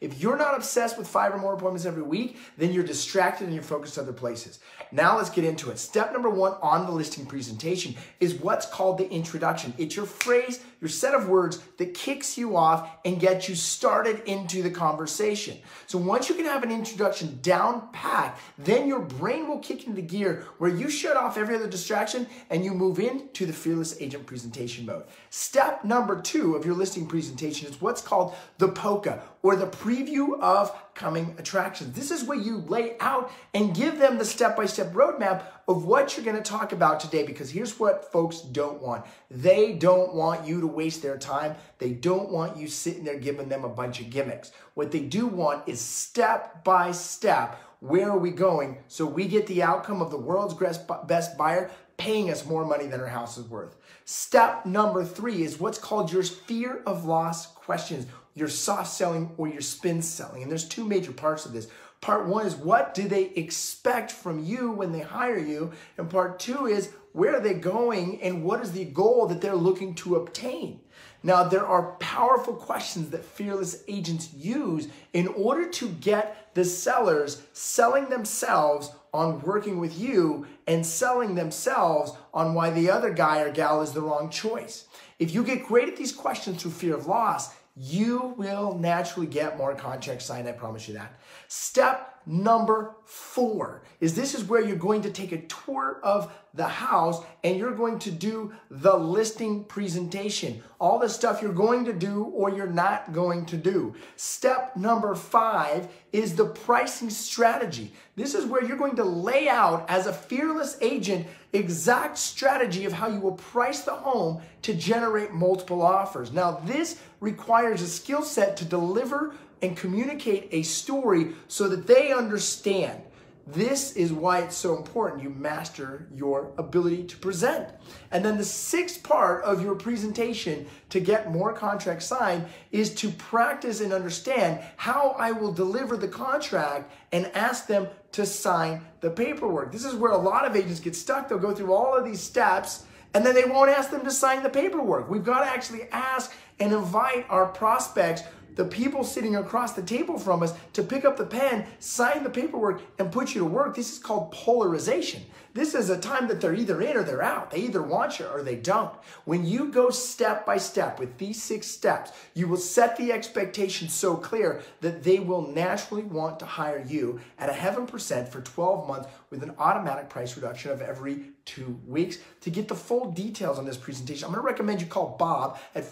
If you're not obsessed with 5 or more appointments every week, then you're distracted and you're focused other places. Now let's get into it. Step number 1 on the listing presentation is what's called the introduction. It's your phrase, your set of words that kicks you off and gets you started into the conversation. So once you can have an introduction down pat, then your brain will kick into gear where you shut off every other distraction and you move into the Fearless Agent presentation mode. Step number 2 of your listing presentation is what's called the POCA, or the preview of coming attractions. This is where you lay out and give them the step-by-step roadmap of what you're going to talk about today, because here's what folks don't want. They don't want you to waste their time. They don't want you sitting there giving them a bunch of gimmicks. What they do want is step-by-step, where are we going so we get the outcome of the world's best buyer paying us more money than our house is worth. Step number 3 is what's called your fear of loss questions, your soft selling or your spin selling. And there's 2 major parts of this. Part 1 is what do they expect from you when they hire you? And part 2 is where are they going and what is the goal that they're looking to obtain? Now, there are powerful questions that fearless agents use in order to get the sellers selling themselves on working with you and selling themselves on why the other guy or gal is the wrong choice. If you get great at these questions through fear of loss, you will naturally get more contracts signed, I promise you that. Step number 4 is this is where you're going to take a tour of the house and you're going to do the listing presentation. All the stuff you're going to do or you're not going to do. Step number 5 is the pricing strategy. This is where you're going to lay out as a fearless agent exact strategy of how you will price the home to generate multiple offers. Now, this requires a skill set to deliver and communicate a story so that they understand. This is why it's so important you master your ability to present. And then the 6th part of your presentation to get more contracts signed is to practice and understand how I will deliver the contract and ask them to sign the paperwork. This is where a lot of agents get stuck. They'll go through all of these steps and then they won't ask them to sign the paperwork. We've got to actually ask and invite our prospects, the people sitting across the table from us, to pick up the pen, sign the paperwork, and put you to work. This is called polarization. This is a time that they're either in or they're out. They either want you or they don't. When you go step by step with these 6 steps, you will set the expectation so clear that they will naturally want to hire you at a heaven percent for 12 months with an automatic price reduction of every 2 weeks. To get the full details on this presentation, I'm going to recommend you call Bob at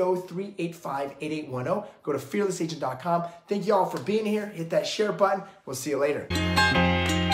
480-385-8810. Go to fearlessagent.com. Thank you all for being here. Hit that share button. We'll see you later.